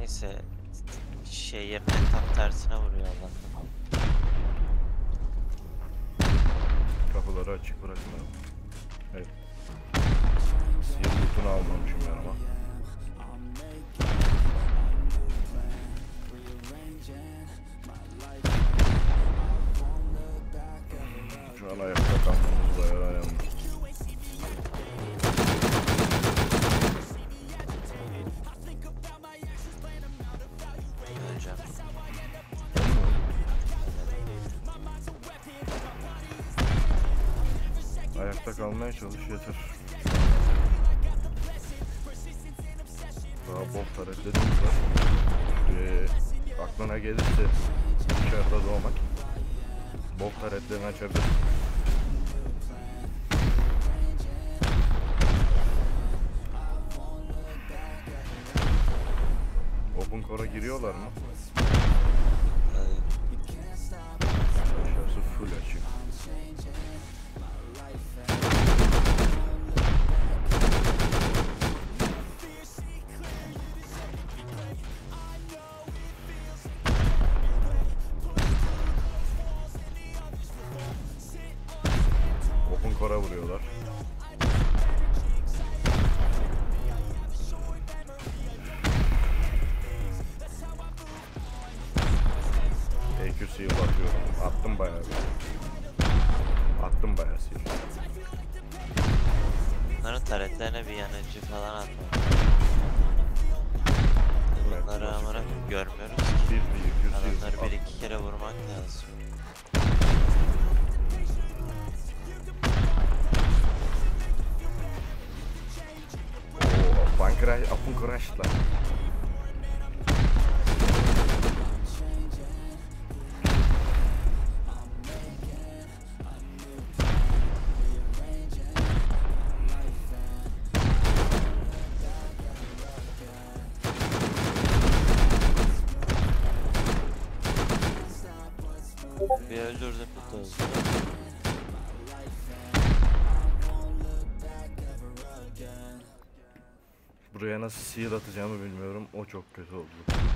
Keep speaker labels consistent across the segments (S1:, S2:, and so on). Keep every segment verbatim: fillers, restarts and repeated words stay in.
S1: Neyse şey yerine tam tersine vuruyor Allah.
S2: Kapıları açık bırakma. Evet. Siyah lootunu almamışım ben ama. Şu an ayakta kalmamız bayağı önemli.
S1: Öleceğim.
S2: Ayakta kalmaya çalış yeter. Daha bol taretlerimiz var. Ee, aklına gelirse dışarıda doğmak bol taretlerini açabilir. Open Core'a giriyorlar mı? Aşağısı full açık. Open Core'a vuruyorlar. A Q C'yi atıyorum. Attım bayağı bir. Attım bayağı sil.
S1: Bunların taretlerine bir yanıcı falan atma. Bunları amına görmüyoruz ki.
S2: Bir bir
S1: Adamları bir iki kere vurmak lazım.
S2: Ooo Bankra Open Core açtılar.
S1: Bir öldürdüm bu da oldu.
S2: Buraya nasıl seal atacağımı bilmiyorum. O çok kötü oldu.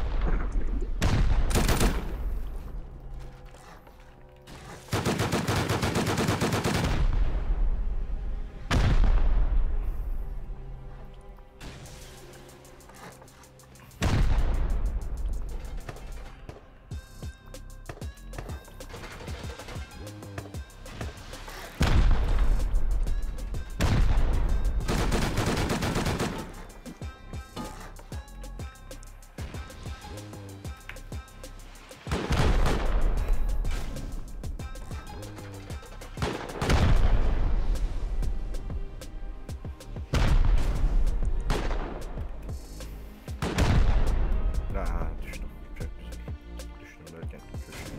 S2: Aha düştüm. Çok güzel. Düştüm derken köşeye.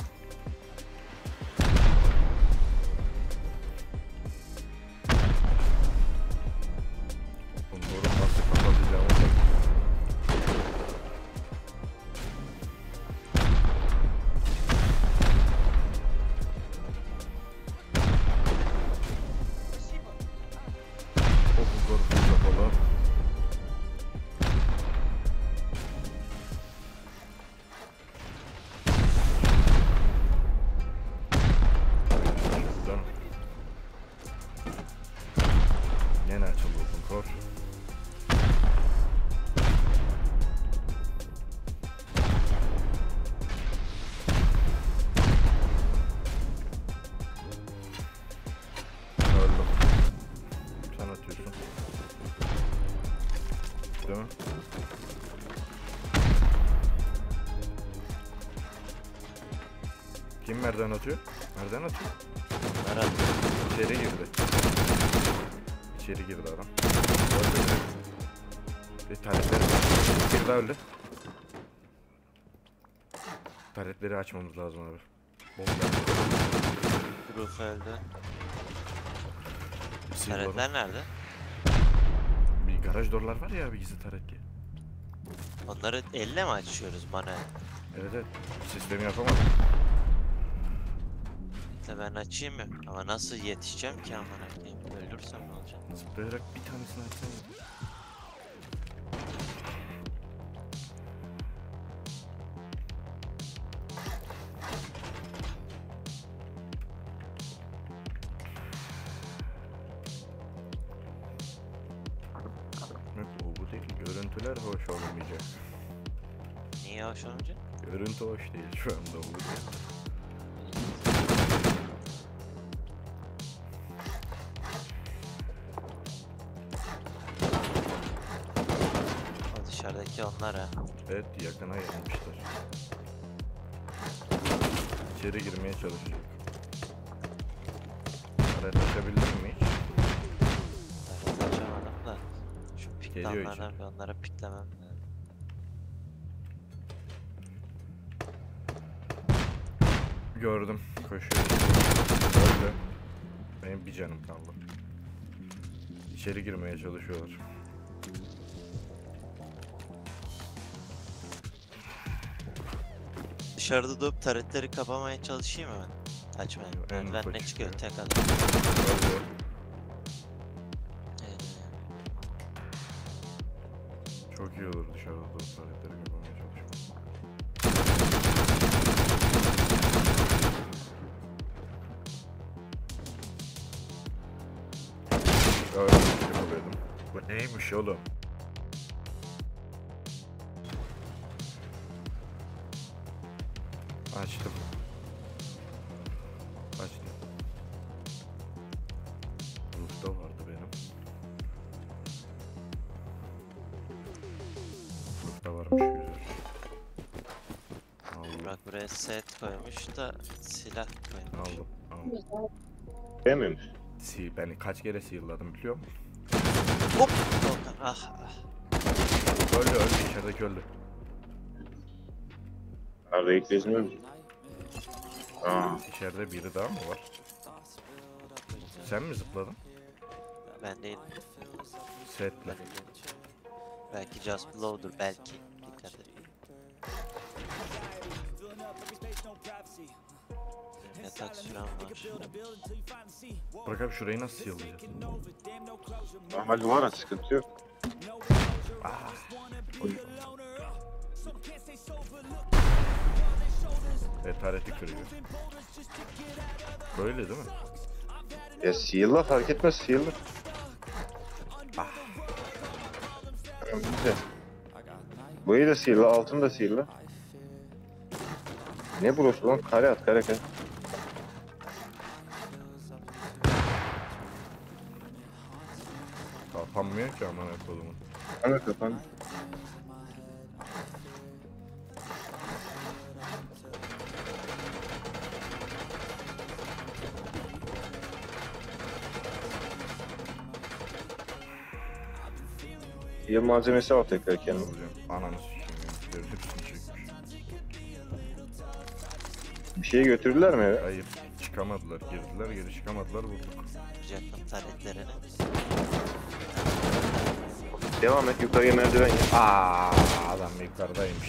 S2: Bunları nasıl kapatacağımı da. Open Core'u kapalı. Yine açıldı Open Core. Öldüm. Sen atıyorsun. Değil mi? Kim merdiven atıyor? Merdiven atıyor.
S1: Merak
S2: İçeri girdi. İçeri girdi adam. Öldü. Bir taretleri bir daha öldü. Taretleri açmamız lazım abi. Bomba.
S1: Roof öldü.
S2: Silver.
S1: Taretler nerede?
S2: Bir garaj doorlar var ya bir gizli taret diye.
S1: Onları elle mi açıyoruz bana?
S2: Evet evet. Sistemi yapamadım.
S1: İşte ben açayım mı? Ama nasıl yetişeceğim ki amına koyayım? Öldürsem ne olacak?
S2: Zıplayarak bir tanesini açsana. Görüntüler hoş olmayacak.
S1: Niye hoş olunca?
S2: Görüntü hoş değil şu anda olur.
S1: O dışarıdaki onlar ha.
S2: Evet, yakına gelmişler. İçeri girmeye çalışacak. Aret açabildin mi hiç?
S1: Evet açamadım da. Şu
S2: Geliyor
S1: piklanlardan bir onlara piklemem lazım.
S2: Gördüm. Koşuyor. Öyle. Benim bir canım kaldı. İçeri girmeye çalışıyorlar.
S1: Dışarıda durup taretleri kapamaya çalışayım mı ben? Açmaya.
S2: En
S1: Merdiven ne
S2: ufak
S1: çıkıyor
S2: çıkıyor.
S1: tek adam.
S2: Öyle.
S1: Ee,
S2: Çok iyi olur dışarıda durup paletleri yapmaya çalışmak. Öyle bir şey yapıyordum. Bu neymiş oğlum? Açtım. Açtım. Roof'ta vardı benim. Roof'ta varmış güzel. Aldım.
S1: Burak buraya set koymuş da silah koymuş.
S2: Aldım. Aldım.
S3: Beğenmiyor musun?
S2: Si, ben kaç kere sihirladım biliyor musun?
S1: Hop! Volkan ah ah.
S2: Öldü öldü içerideki öldü.
S3: Arada ilk gezmiyor musun? Aa,
S2: İçeride biri daha mı var? Sen mi zıpladın?
S1: Ben değil.
S2: Setle.
S1: Ben değil. Belki Just Blow'dur belki. Dikkat et. Yatak süren var.
S2: Bırak abi şurayı nasıl sihirlayacağız?
S3: normal duvara sıkıntı yok.
S2: Ah. Evet, tarihte kırıyor. Böyle değil mi?
S3: Ya seal'la fark etmez seal'la.
S2: Ah.
S3: Tamam, güzel. Burayı da seal'la, altını da seal'la. Ne burası lan? Kare at, kare kare.
S2: Kapanmıyor ki aman kolumu.
S3: Ana kapan. Seal malzemesi al tekrar kendine.
S2: Olacağım. Ananı sikeyim ya. Hepsini çekmiş.
S3: Bir şey götürdüler mi eve?
S2: Hayır. Çıkamadılar. Girdiler geri çıkamadılar vurduk.
S1: Yapacaktım taretlerini.
S3: Devam et, yukarıya merdiven yap.
S2: Aa, adam yukarıdaymış.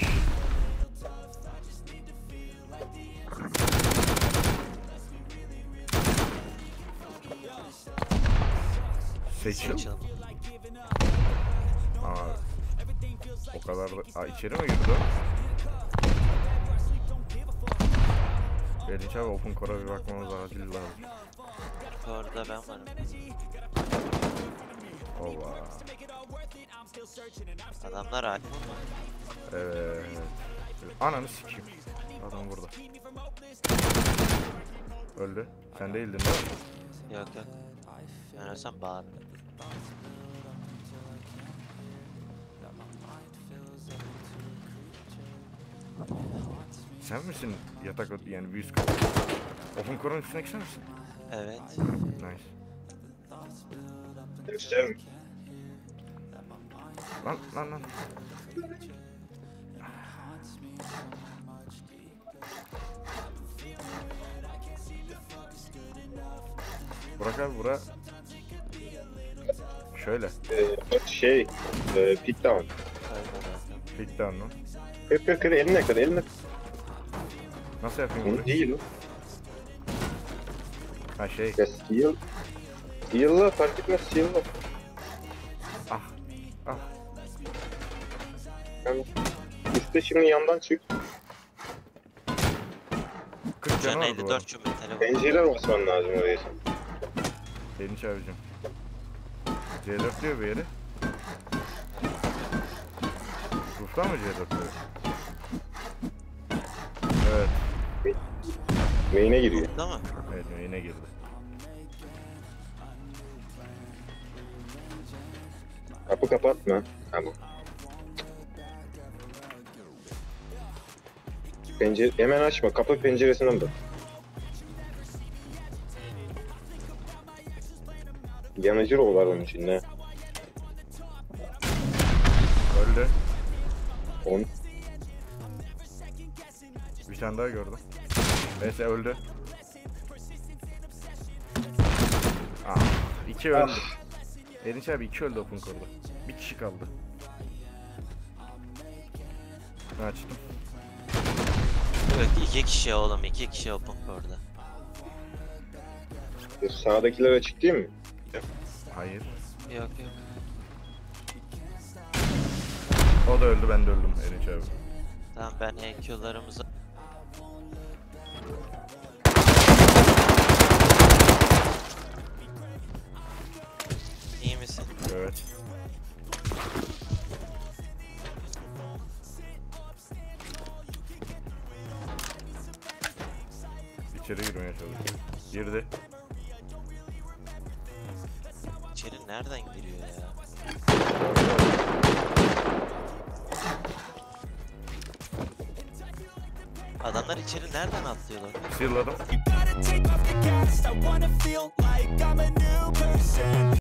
S2: Seçil.
S1: Seçildim.
S2: Aa, o kadar da... Aa, içeri mi girdi o? Erdinç abi Open Core'a bir bakmamız acil lazım.
S1: Orada ben varım.
S2: Ova.
S1: Adamlar hakim mi?
S2: Evet. Ananı sikeyim. Adam burada. Öldü. Sen değildin değil mi?
S1: Yok yok. Ben ölsem bağırırım.
S2: Sen misin yatak od- yani bir üst kat? Open Core'un üstündeki sen misin?
S1: Evet.
S2: Nice.
S3: Gösterim.
S2: Lan lan lan. Burak abi bura. Şöyle.
S3: Ee, şey, e, pick down.
S1: Öyle zaten.
S2: Pick down mı?
S3: Kır kır kır, eline kır, eline kır.
S2: Nasıl yapayım
S3: Onu
S2: bunu?
S3: değil o.
S2: Ha şey.
S3: Ya seal. Seal'la fark etmez, seal'la.
S2: Ah. Ah.
S3: Yani üstte şimdi yandan çık.
S2: kırk canı
S1: Can
S2: var
S1: elli
S2: bu.
S1: dört cumhur telefon.
S3: Pencere basman lazım oraya sen.
S2: Erdinç abicim. C dört diyor bir yeri. Long'da mı C dört? Evet.
S3: Main'e giriyor.
S1: Değil mi?
S2: Evet yine girdi.
S3: Kapı kapatma. Tamam. Pencere hemen açma. Kapı penceresinden bak. Yanıcı rol var onun içinde.
S2: Öldü.
S3: On.
S2: Bir tane daha gördüm. Neyse öldü. Ah, iki öldü. Erinç abi iki öldü open core'da. Bir kişi kaldı. Açtım.
S1: Evet iki kişi oğlum iki kişi open core'da.
S3: Sağdakiler açık değil mi?
S2: Hayır.
S1: Yok yok.
S2: O da öldü, ben de öldüm Erinç abi.
S1: Tamam ben E Q'larımızı... İyi misin?
S2: Evet. İçeri girmeye çalışıyor. Girdi.
S1: İçeri nereden giriyor ya? Adamlar içeri nereden atlıyorlar?
S2: Seal'ladım.
S4: Gotta take off the cast. I wanna feel like I'm a new person.